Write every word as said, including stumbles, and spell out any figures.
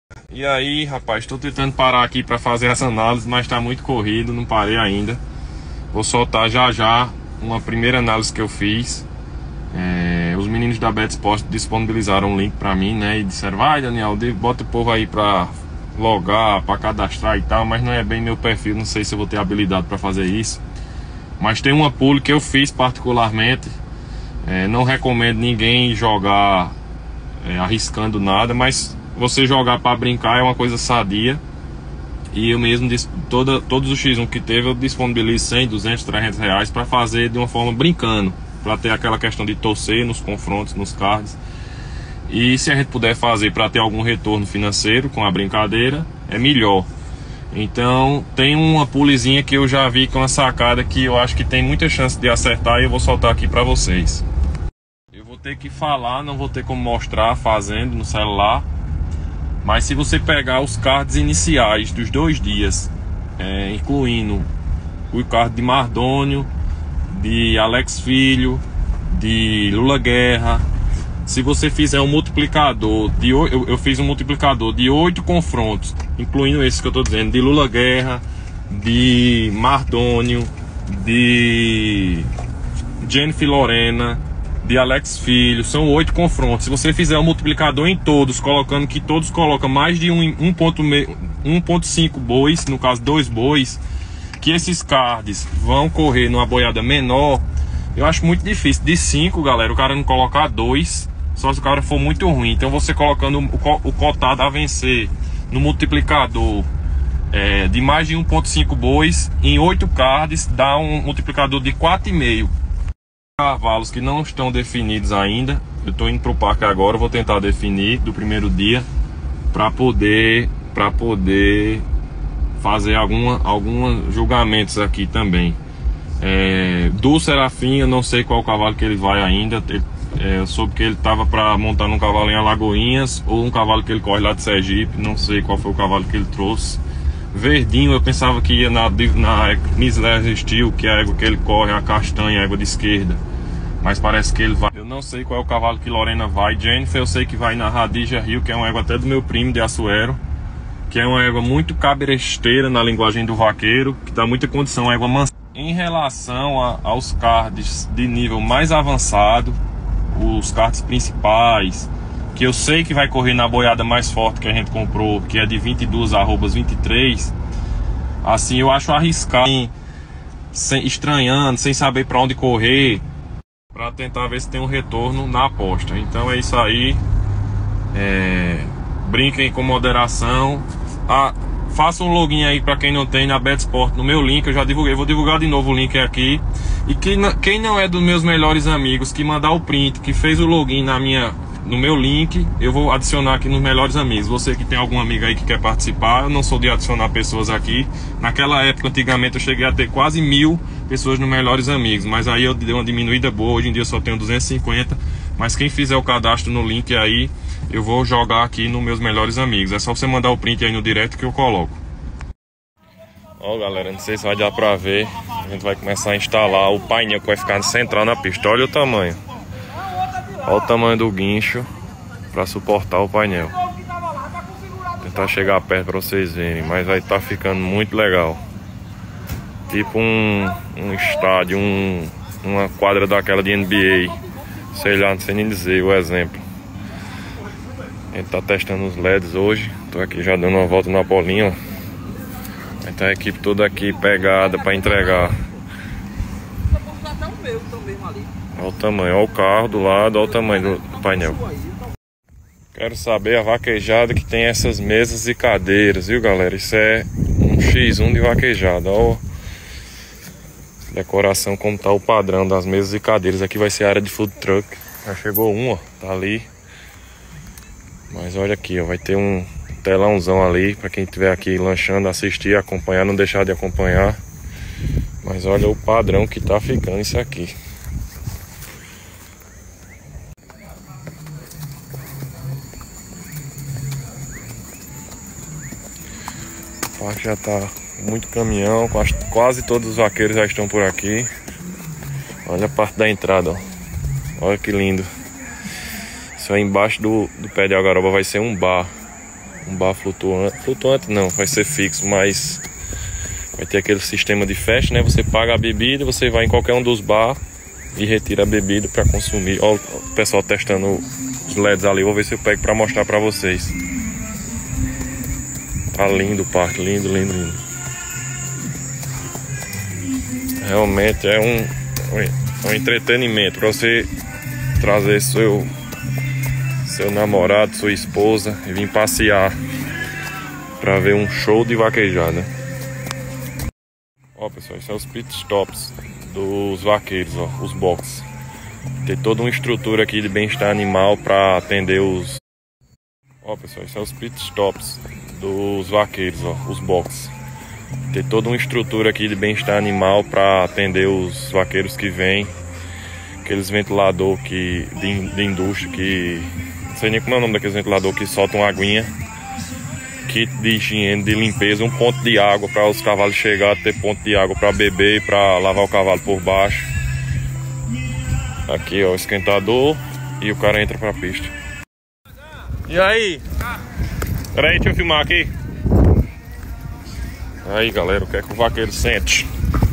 E aí, rapaz, tô tentando parar aqui para fazer essa análise, mas tá muito corrido, não parei ainda. Vou soltar já já uma primeira análise que eu fiz. É, os meninos da BetSport disponibilizaram um link para mim, né? E disseram, vai Daniel, bota o povo aí pra logar, pra cadastrar e tal, mas não é bem meu perfil, não sei se eu vou ter habilidade para fazer isso. Mas tem uma pool que eu fiz particularmente. É, não recomendo ninguém jogar é, arriscando nada, mas você jogar para brincar é uma coisa sadia. E eu mesmo, toda, todos os X um que teve, eu disponibilizo cem, duzentos, trezentos reais para fazer de uma forma brincando, para ter aquela questão de torcer nos confrontos, nos cards. E se a gente puder fazer para ter algum retorno financeiro com a brincadeira, é melhor. Então tem uma poolzinha que eu já vi com uma sacada que eu acho que tem muita chance de acertar, e eu vou soltar aqui para vocês. Eu vou ter que falar, não vou ter como mostrar fazendo no celular. Mas se você pegar os cards iniciais dos dois dias, é, incluindo o card de Mardônio, de Alex Filho, de Lula Guerra, se você fizer um multiplicador de eu, eu fiz um multiplicador de oito confrontos, incluindo esse que eu estou dizendo, de Lula Guerra, de Mardônio, de Jennifer Lorena, de Alex Filho, são oito confrontos. Se você fizer um multiplicador em todos, colocando que todos colocam mais de um ponto cinco bois, no caso dois bois, que esses cards vão correr numa boiada menor, eu acho muito difícil. De cinco, galera, o cara não colocar dois, só se o cara for muito ruim. Então você colocando o cotado a vencer no multiplicador é, de mais de um ponto cinco bois, em oito cards, dá um multiplicador de quatro vírgula cinco. Cavalos que não estão definidos ainda, eu estou indo para o parque agora, vou tentar definir do primeiro dia para poder para poder fazer alguma alguns julgamentos aqui também. É, do Serafim eu não sei qual cavalo que ele vai ainda. É, eu soube que ele estava para montar num cavalo em Alagoinhas ou um cavalo que ele corre lá de Sergipe, não sei qual foi o cavalo que ele trouxe. Verdinho eu pensava que ia na, na Nisler Steel, que é a égua que ele corre, a castanha, a égua de esquerda, mas parece que ele vai. Eu não sei qual é o cavalo que Lorena vai. Jennifer eu sei que vai na Radija Rio, que é uma égua até do meu primo de Açuero, que é uma égua muito cabresteira na linguagem do vaqueiro, que dá muita condição, égua mansa. Em relação a, aos cards de nível mais avançado, os cards principais, que eu sei que vai correr na boiada mais forte que a gente comprou, que é de vinte e dois arrobas vinte e três, assim eu acho arriscado, sem, estranhando, sem saber para onde correr, para tentar ver se tem um retorno na aposta. Então é isso aí, é, brinquem com moderação. Ah, faça um login aí para quem não tem na BetSport no meu link, eu já divulguei, vou divulgar de novo o link aqui. E quem, quem não é dos meus melhores amigos, que mandar o print, que fez o login na minha, no meu link, eu vou adicionar aqui nos melhores amigos. Você que tem algum amigo aí que quer participar, eu não sou de adicionar pessoas aqui. Naquela época, antigamente, eu cheguei a ter quase mil pessoas nos melhores amigos, mas aí eu dei uma diminuída boa, hoje em dia eu só tenho duzentos e cinquenta. Mas quem fizer o cadastro no link aí, eu vou jogar aqui nos meus melhores amigos. É só você mandar o print aí no direct que eu coloco. Ó, galera, não sei se vai dar pra ver. A gente vai começar a instalar o painel que vai ficar central na pista. Olha o tamanho. Olha o tamanho do guincho para suportar o painel. Vou tentar chegar perto para vocês verem, mas vai estar ficando muito legal. Tipo um, um estádio, um, uma quadra daquela de N B A. Sei lá, não sei nem dizer o exemplo. A gente tá testando os L E Ds hoje. Tô aqui já dando uma volta na bolinha. Então a equipe toda aqui pegada para entregar. Olha o tamanho, olha o carro do lado, olha o tamanho do, do painel. Quero saber a vaquejada que tem essas mesas e cadeiras, viu, galera? Isso é um X um de vaquejada. Olha a decoração, como tá o padrão das mesas e cadeiras. Aqui vai ser a área de food truck. Já chegou uma, tá ali. Mas olha aqui, ó, vai ter um telãozão ali para quem estiver aqui lanchando, assistir, acompanhar, não deixar de acompanhar. Mas olha o padrão que tá ficando isso aqui. O parque já tá muito caminhão, quase todos os vaqueiros já estão por aqui. Olha a parte da entrada, ó. Olha que lindo. Isso aí embaixo do, do pé de algaroba vai ser um bar. Um bar flutuante. Flutuante não, vai ser fixo, mas vai ter aquele sistema de festa, né? Você paga a bebida, você vai em qualquer um dos bar e retira a bebida para consumir. Olha o pessoal testando os L E Ds ali. Vou ver se eu pego para mostrar para vocês. Tá lindo o parque, lindo, lindo, lindo. Realmente é um, um entretenimento para você trazer seu seu namorado, sua esposa e vir passear para ver um show de vaquejada. Ó, pessoal, esses são os pit stops dos vaqueiros, ó, os boxes. Tem toda uma estrutura aqui de bem-estar animal para atender os. Ó, pessoal, esses são os pit stops dos vaqueiros, ó, os boxes. Tem toda uma estrutura aqui de bem-estar animal para atender os vaqueiros que vêm. Aqueles ventilador que, de, de indústria que... Não sei nem como é o nome daqueles ventilador que soltam aguinha. Kit de higiene, de limpeza, um ponto de água para os cavalos chegar, ter ponto de água para beber e para lavar o cavalo por baixo. Aqui, ó, o esquentador e o cara entra pra pista. E aí? Pera aí, deixa eu filmar aqui. Aí, galera, o que é que o vaqueiro sente?